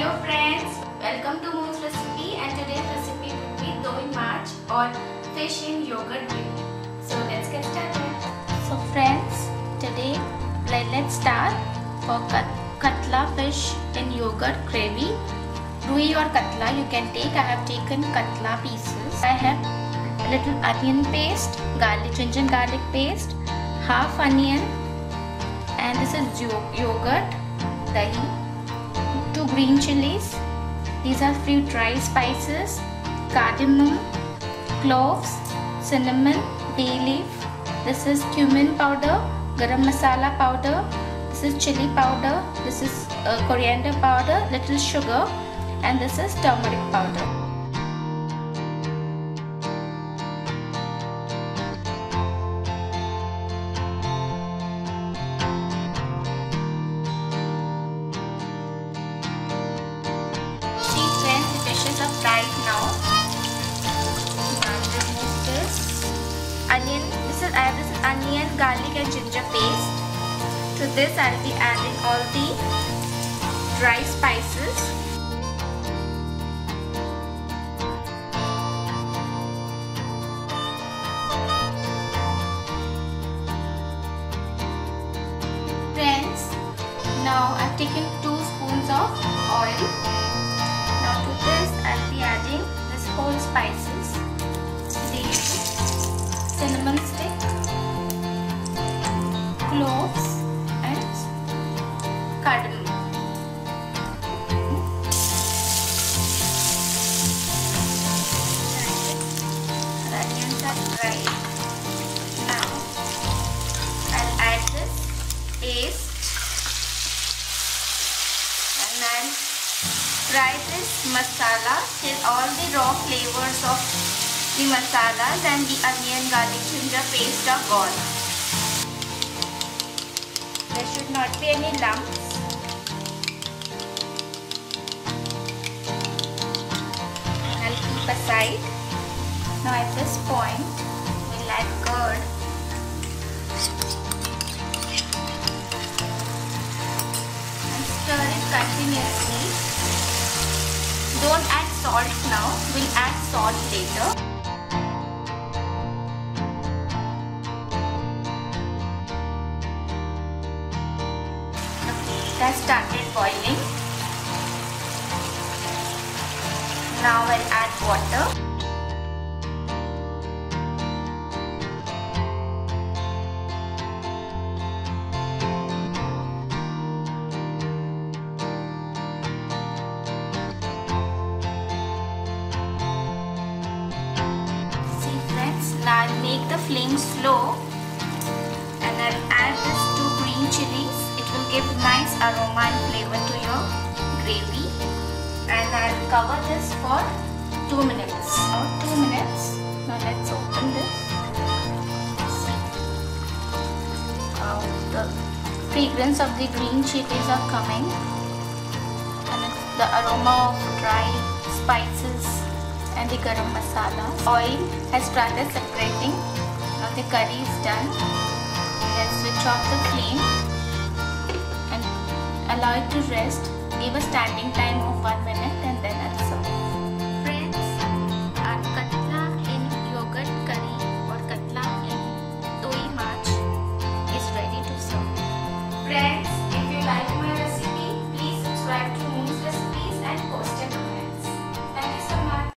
Hello friends, welcome to Moon's recipe, and today's recipe will be Doi Maach or fish in yogurt gravy. So let's get started. So friends, today let's start for Katla fish in yogurt gravy. Doi or Katla you can take. I have taken Katla pieces. I have a little onion paste, ginger garlic paste, half onion, and this is yogurt, dahi, 2 green chilies. These are few dry spices, cardamom, cloves, cinnamon, bay leaf. This is cumin powder, garam masala powder. This is chili powder. This is coriander powder, little sugar, and this is turmeric powder. Fried now. Remove this onion. This is onion, garlic, and ginger paste. To this, I'll be adding all the dry spices. Friends, now I've taken 2 spoons of oil. Now to this I'll be adding this whole spices, cinnamon stick, cloves, and cardamom. The onions are dried. Now I'll add this paste and I'll fry this masala till all the raw flavors of the masalas and the onion, garlic, ginger paste are gone. There should not be any lumps. I'll keep aside. Now at this point, we'll add curd. And stir it continuously. Don't add salt now, we'll add salt later. It has started boiling. Now I'll add water. Now I'll make the flame slow and I'll add this 2 green chilies. It will give nice aroma and flavor to your gravy. And I'll cover this for 2 minutes. Now 2 minutes. Now let's open this. See how the fragrance of the green chilies are coming. And the aroma of dry spices and the garam masala. Oil has started separating. Now the curry is done. Let's switch off the flame and allow it to rest. Give a standing time of 1 minute.